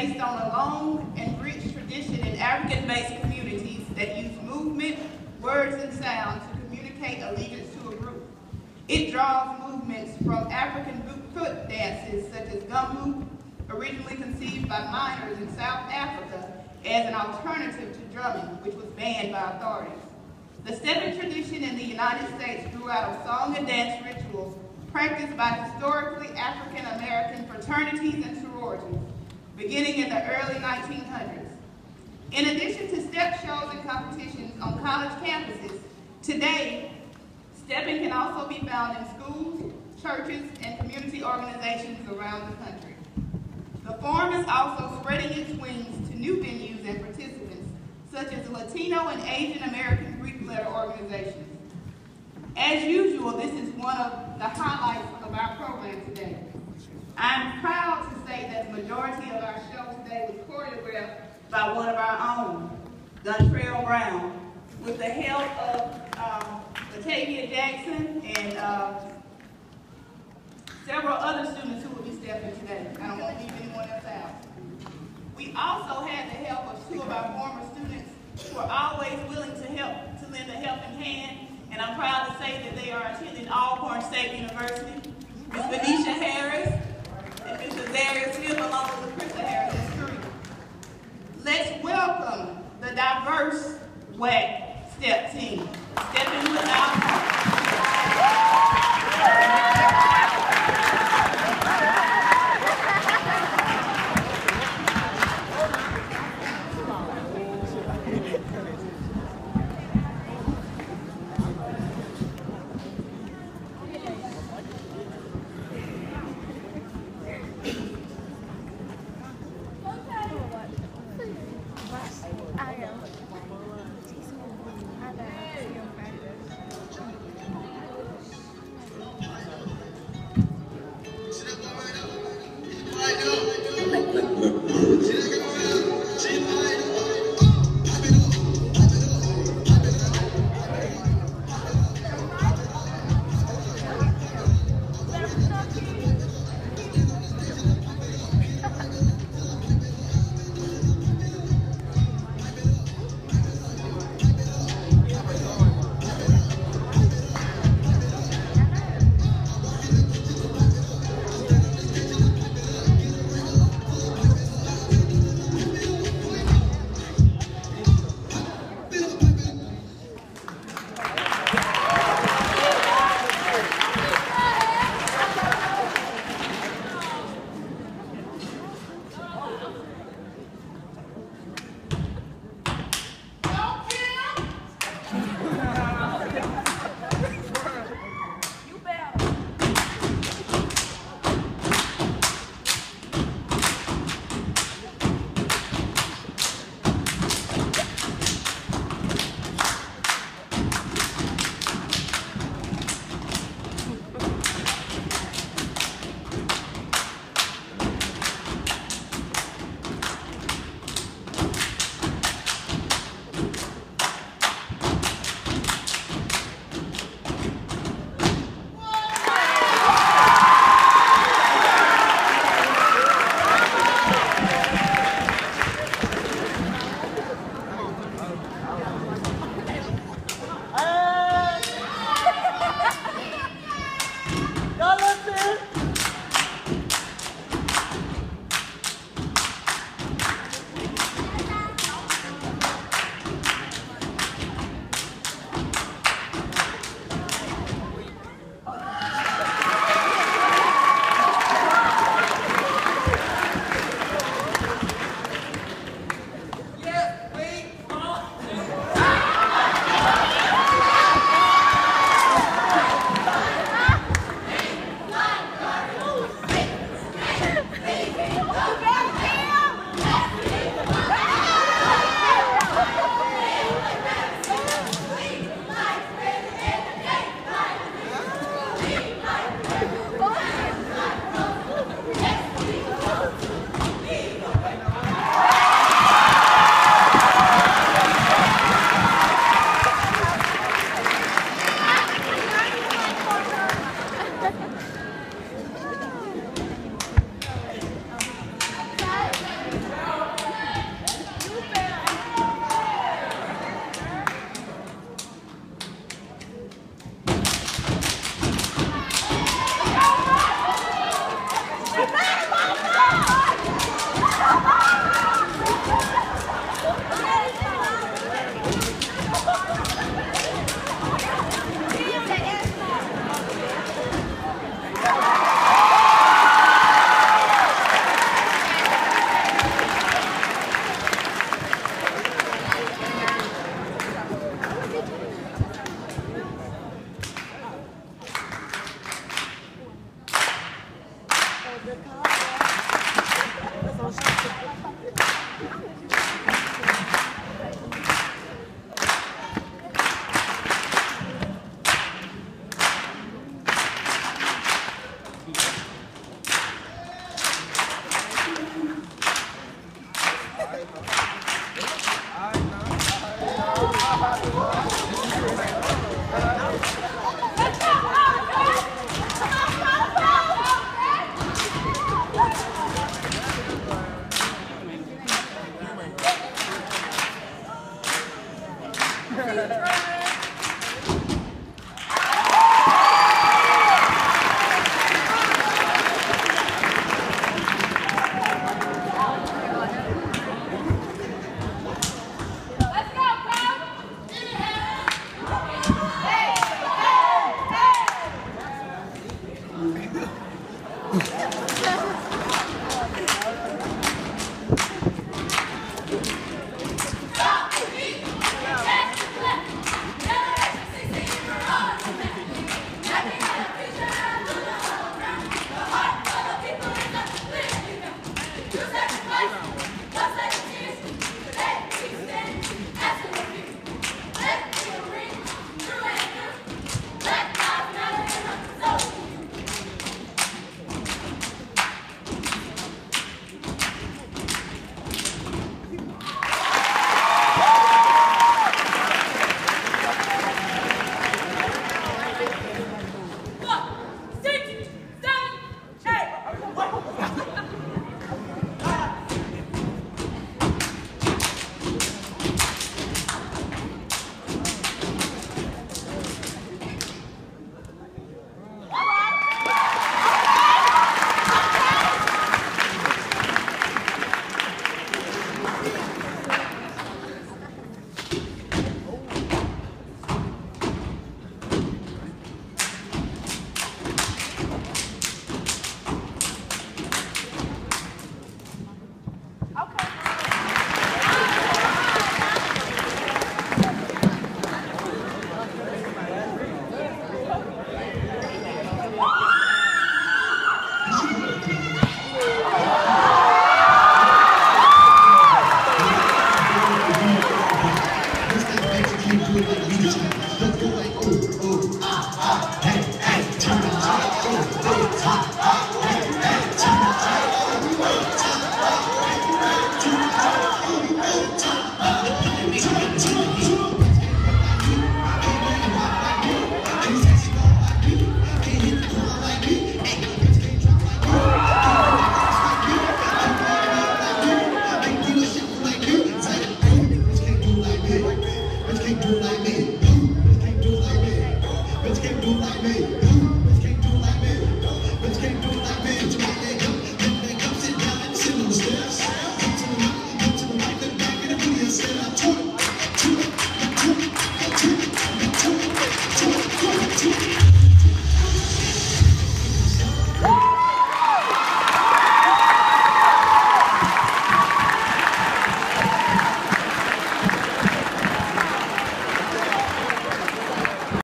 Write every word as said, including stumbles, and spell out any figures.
based on a long and rich tradition in African-based communities that use movement, words, and sound to communicate allegiance to a group. It draws movements from African foot dances such as gumboot, originally conceived by miners in South Africa as an alternative to drumming, which was banned by authorities. The stepping tradition in the United States grew out of song and dance rituals practiced by historically African-American fraternities and sororities, beginning in the early nineteen hundreds. In addition to step shows and competitions on college campuses, today, stepping can also be found in schools, churches, and community organizations around the country. The form is also spreading its wings to new venues and participants, such as Latino and Asian American Greek letter organizations. As usual, this is one of the highlights of our program today. I'm proud to say that the majority of our show today was choreographed by one of our own, Dontrell Brown, with the help of um, Latavia Jackson and uh, several other students who will be stepping today. I don't want to leave anyone else out. We also had the help of two of our former students who are always willing to help, to lend a helping hand, and I'm proud to say that they are attending Alcorn State University. Miz Venetia Harris and Miz Azaria Smith, along with Krista Harris and Street. Let's welcome the diverse W A C step team, stepping with Alcorn. Can't do like me.